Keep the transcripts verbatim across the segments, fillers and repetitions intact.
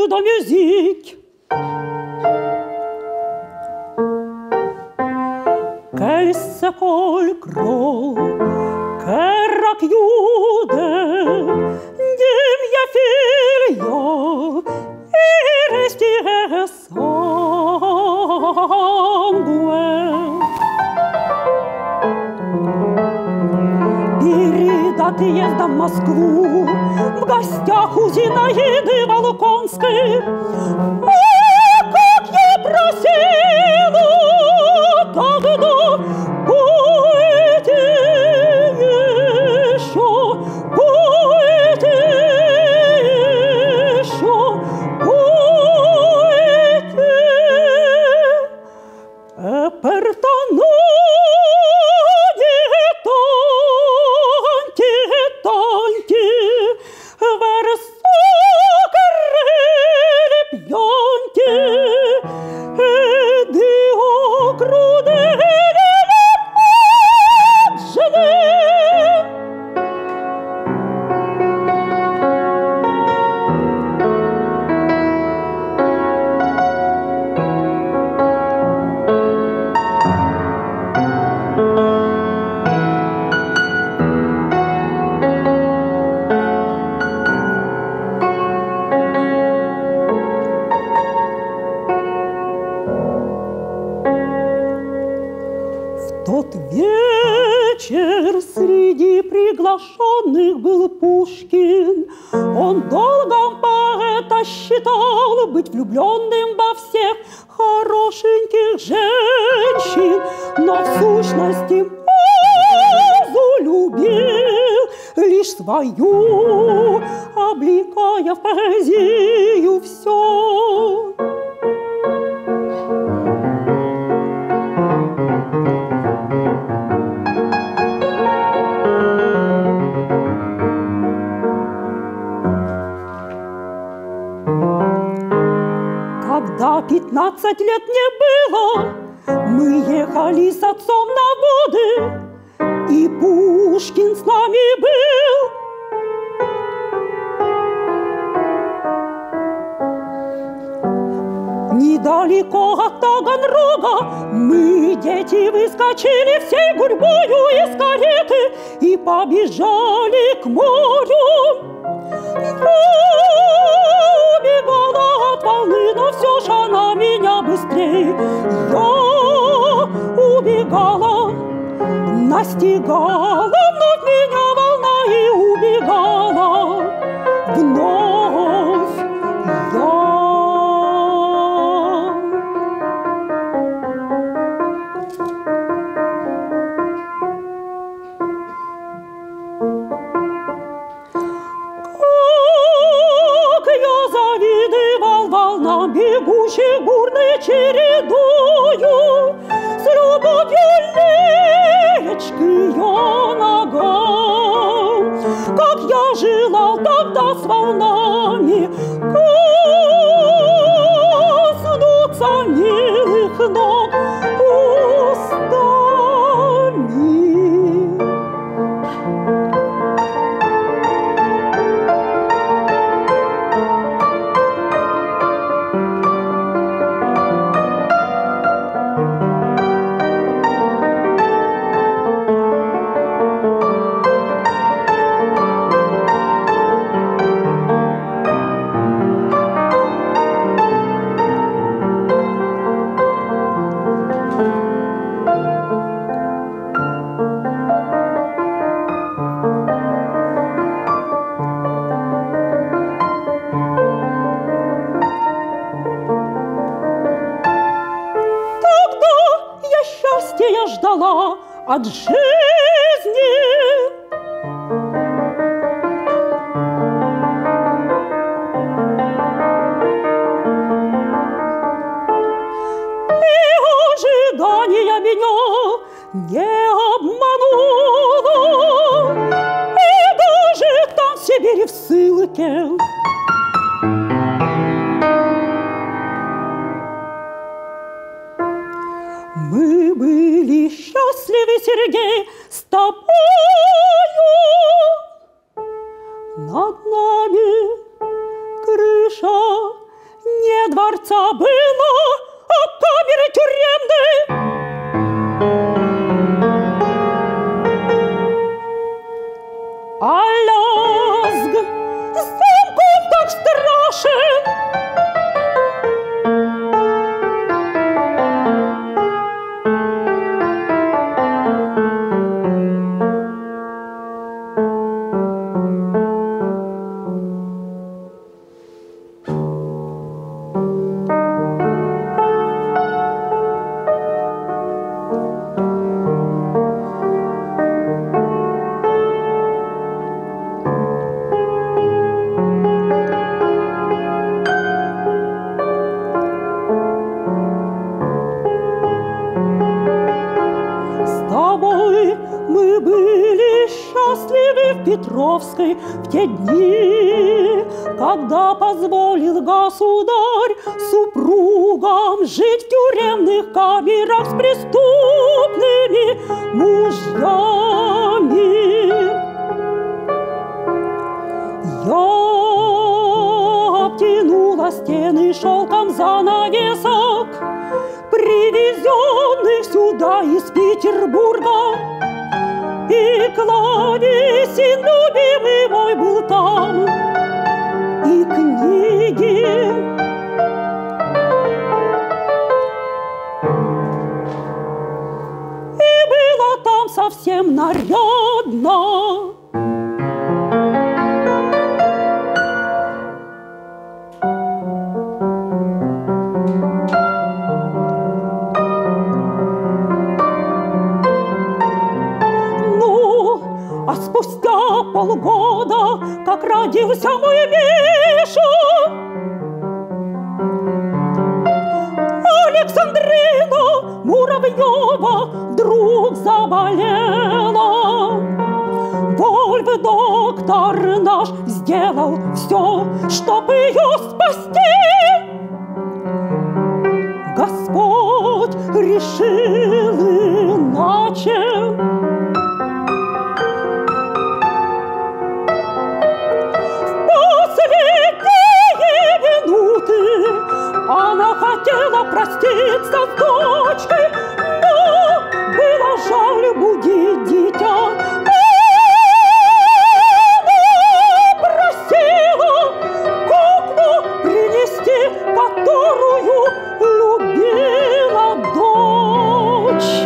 de musique. Qu'elle s'école gros, que racchiude, dimmi figlio, e respire sangue. Передать езда в Москву, в гостях у Зинаиды Волконской. О, как я просила тогда, пойте еще, пойте еще, пойте. Эпертану тот вечер среди приглашенных был Пушкин. Он долго поэта считал быть влюбленным во всех хорошеньких женщин, но в сущности Музу любил лишь свою, облекая в поэзию все. Когда пятнадцать лет не было, мы ехали с отцом на воды, и Пушкин с нами был. Недалеко от Таганрога мы, дети, выскочили всей гурьбою из кареты и побежали к морю. Убегала от волны, но все же она меня быстрее. Я убегала, настигала вновь меня волна и убегала вновь я. Бегущих бурной чередою, с любовью лечки ее ногам. Как я жила тогда с волнами, коснуться милых ног устами. Я ждала от жизни. И ожидания меня не обмануло. И даже там, в Сибири, в ссылке, мы были счастливы, Сергей, с тобою. Над нами крыша не дворца было, а камеры тюремные. А лязг замков так страшен. Мы были счастливы в Петровской в те дни, когда позволил государь супругам жить в тюремных камерах с преступными мужьями. Я обтянула стены шелком занавесок, привезенных сюда из Петербурга. И клавесин любимый мой был там, и книги. И было там совсем нарядно. А спустя полгода, как родился мой Миша, Александрина Муравьева вдруг заболела. Вольф-доктор наш сделал все, чтоб ее спасти. Господь решил иначе. Она хотела проститься с дочкой, но было жаль будить дитя. Она просила куклу принести, которую любила дочь.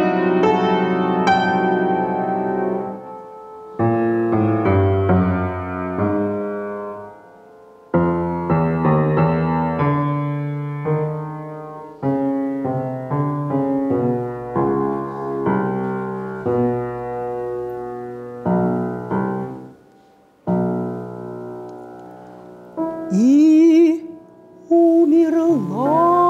И умерла.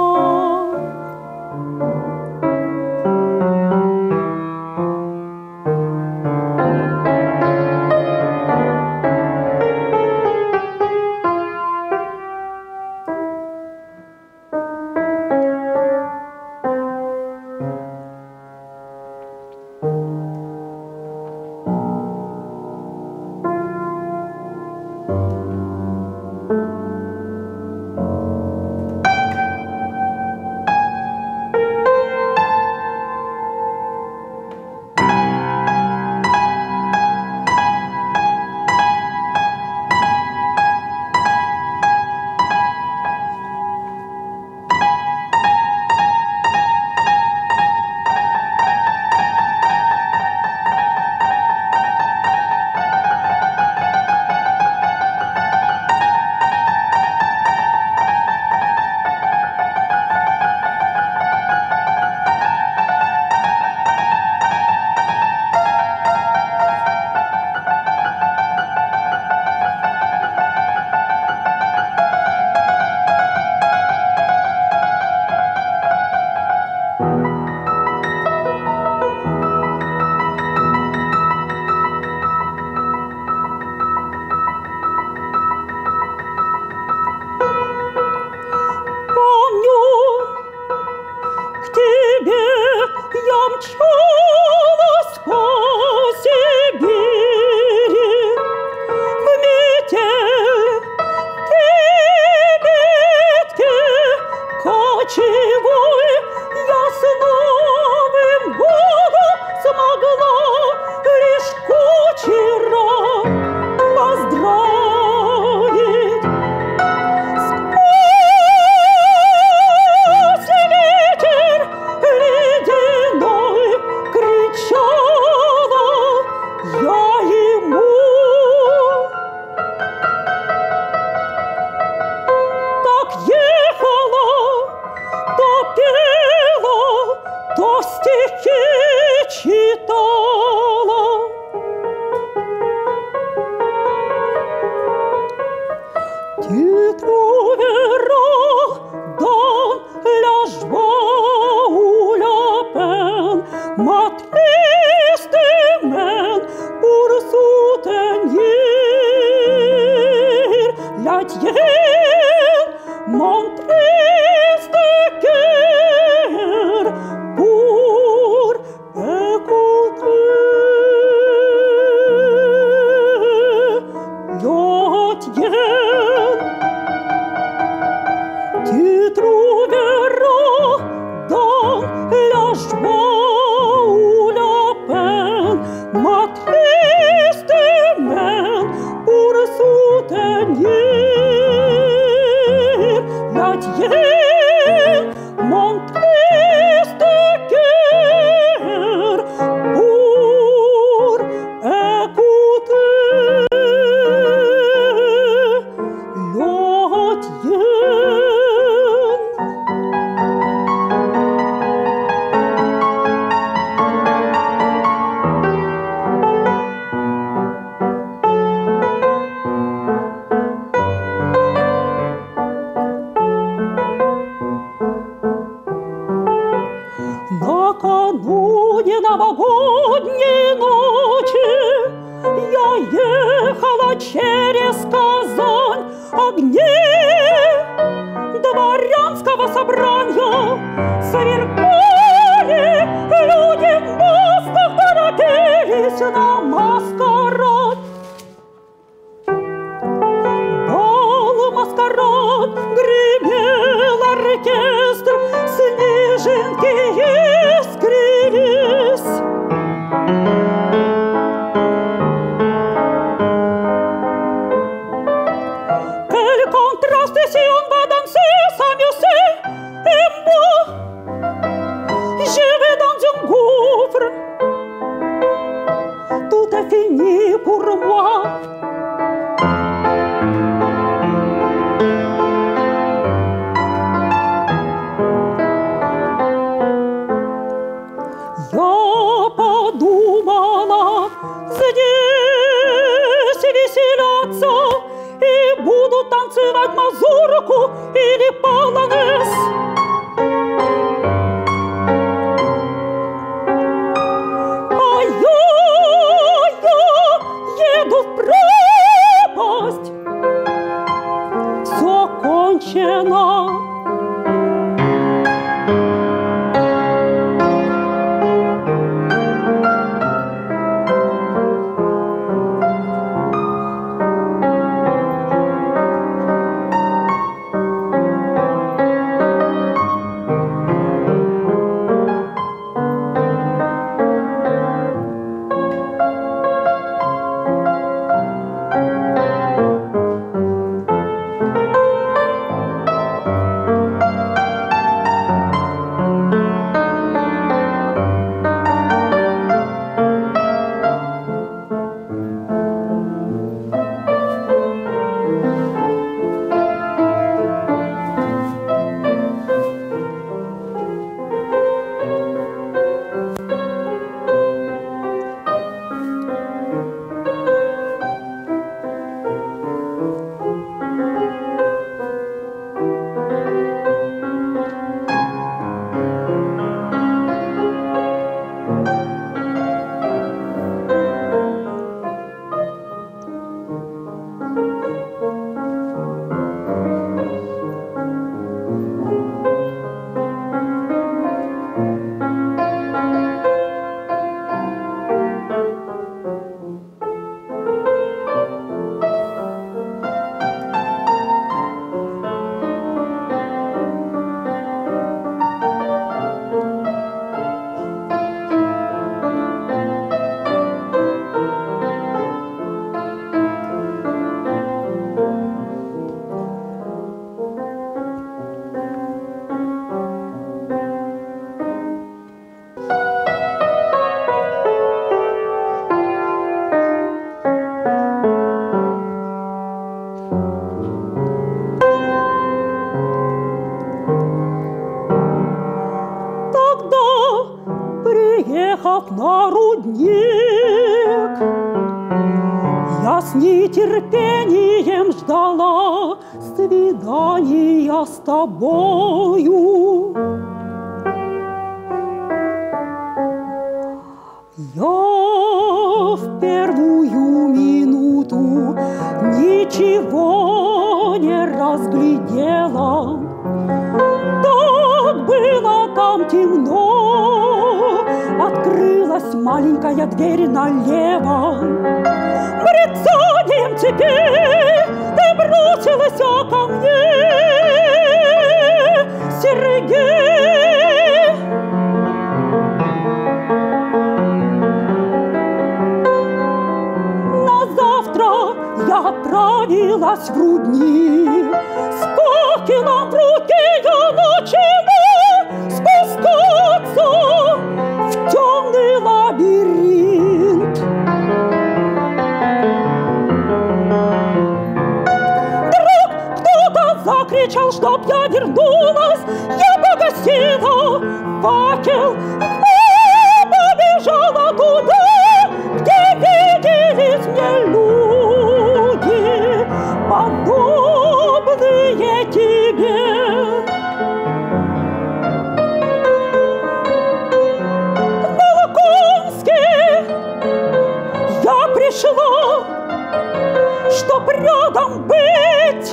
пела, то стихи читала. Tu trouveras dans la joie ou la peine ma triste main pour soutenir la tienne, mon triste cœur pour écouter la tienne. Tu trouveras dans la joie ou la peine ma triste main pour soutenir la tienne, mon triste cœur pour écouter la tienne. Накануне новогодней ночи я ехала через Казань, огней дворянского собрания сверкали, люди в масках торопились на маскарад. Бал маскарад, гремел оркестр, снежинки искрились. Quel contraste si on va danser, s'amuser, et moi, je vais dans un gouffre. Tout est fini pour moi. Я подумала, здесь веселятся и будут танцевать мазурку или полонез. А я, я еду в пропасть. Все кончено. поехав на рудник, я с нетерпением ждала свидания с тобою. Я в первую минуту ничего не разглядела. Так было там темно, открылась маленькая дверь налево. Брецанием теперь ты бросилась ко мне, Сергей. На завтра я отправилась в рудник, с факелом в руке я начала спускаться в темный лабиринт. Вдруг кто-то закричал, чтоб я вернулась. Я погасила факел и побежала туда, где виделись мне люди, подобные тебе. В Волоконский я пришла, чтоб рядом быть.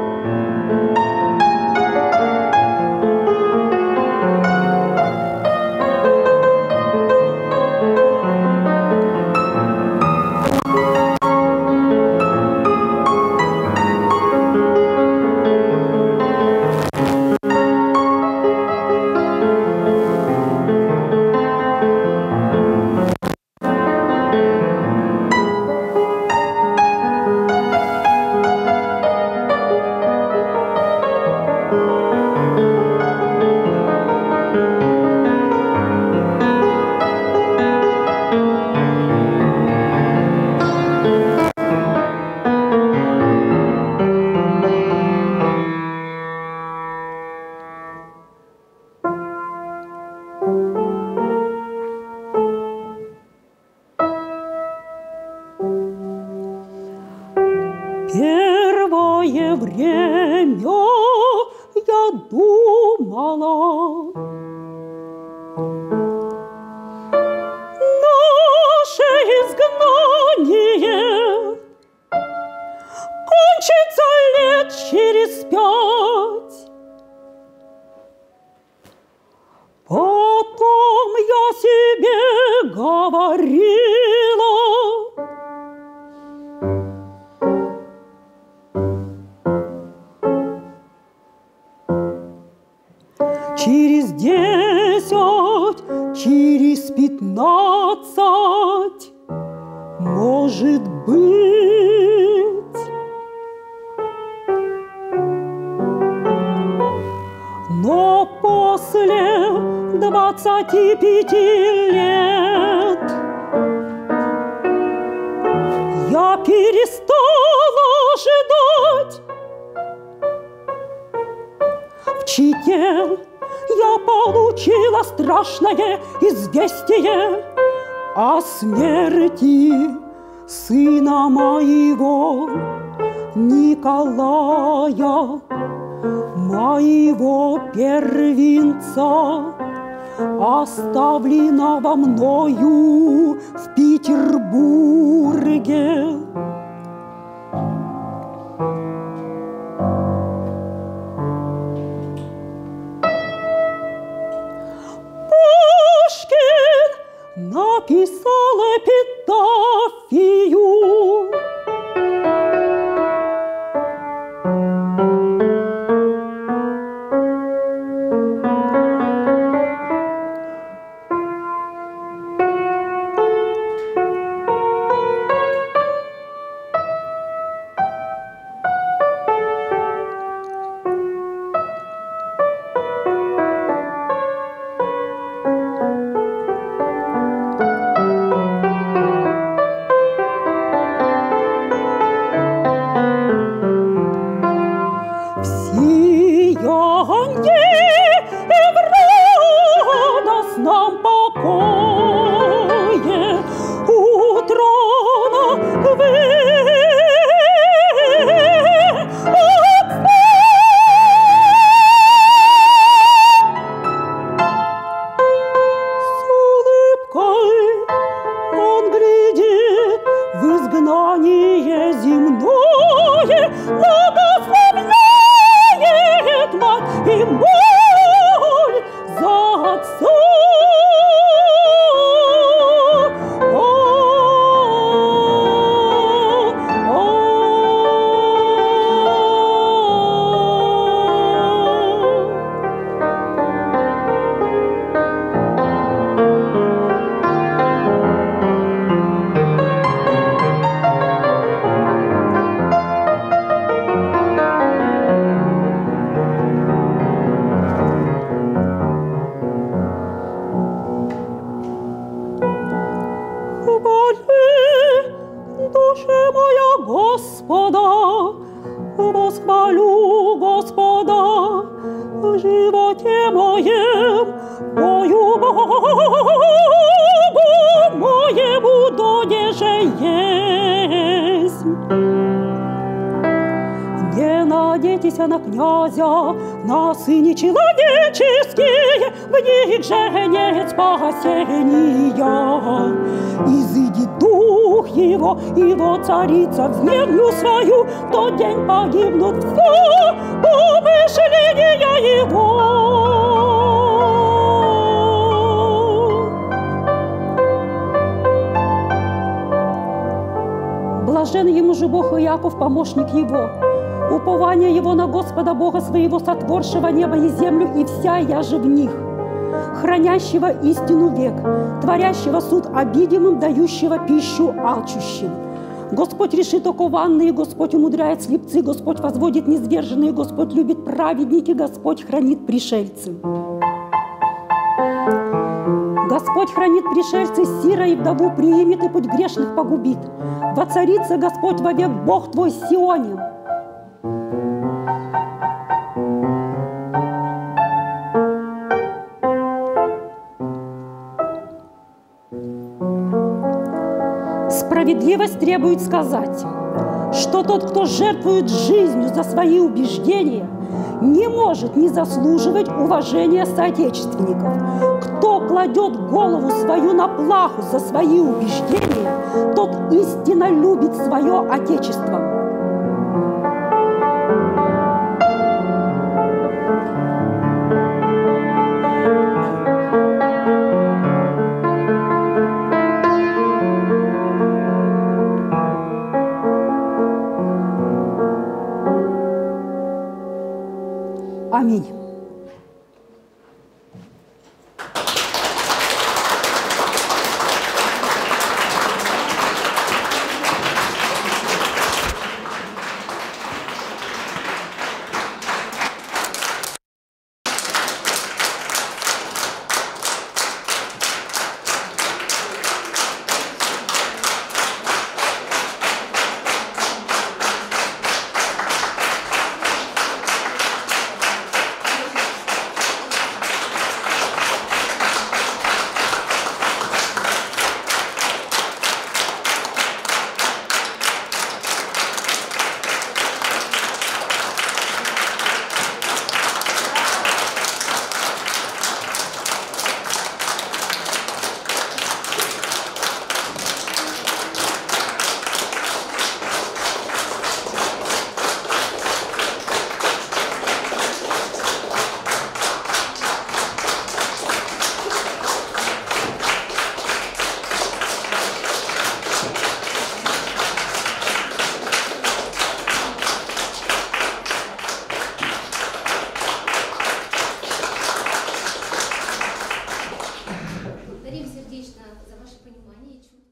Первое время я думала, наше изгнание кончится лет через пять. Потом я себе говорила, через десять, через пятнадцать, может быть. Но после двадцати пяти лет я перестала ожидать. В Чите я получила страшное известие о смерти сына моего Николая, моего первенца, оставленного мною в Петербурге. Написал эпитафию. Отца. Душе моя Господа, восхвалю Господа, в животе моем пою Богу моему, донеже есть. Не надейтесь на князя, на сыне человеческие, в них же нет спасения. Изыди дух его, его царица в землю свою, в тот день погибнут все помышления его. Блажен ему же Бог Иаков, помощник его. Упование его на Господа Бога своего, сотворшего небо и землю, и вся я же в них, хранящего истину век, творящего суд обидимым, дающего пищу алчущим. Господь решит окованные, Господь умудряет слепцы, Господь возводит низверженные, Господь любит праведники, Господь хранит пришельцы. Господь хранит пришельцы, сира и вдову приимет, и путь грешных погубит. Воцарится Господь вовек, Бог твой в Сионе. Справедливость требует сказать, что тот, кто жертвует жизнью за свои убеждения, не может не заслуживать уважения соотечественников. Кто кладет голову свою на плаху за свои убеждения, тот истинно любит свое Отечество. Аминь. Благодарим сердечно за ваше понимание и чувство.